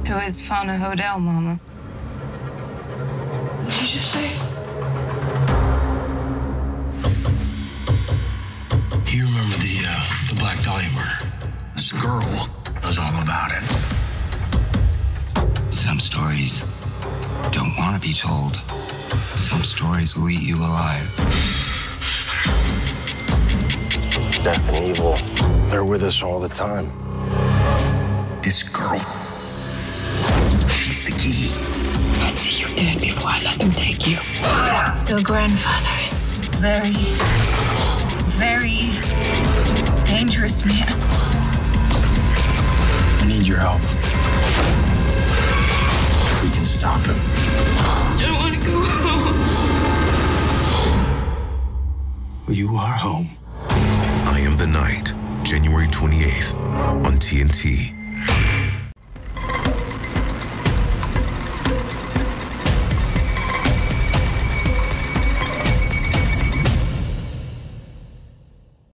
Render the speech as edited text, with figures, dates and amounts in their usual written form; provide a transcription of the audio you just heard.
Who is Fauna Hodel, Mama? What did you just say? You remember the Black Dahlia murder? This girl knows all about it. Some stories don't want to be told. Some stories will eat you alive. Death and evil, they're with us all the time. This girl, she's the key. I'll see you dead before I let them take you. Your grandfather is very, very dangerous man. I need your help. We can stop him. I don't want to go home. You are home. I Am the Night, January 28th on TNT.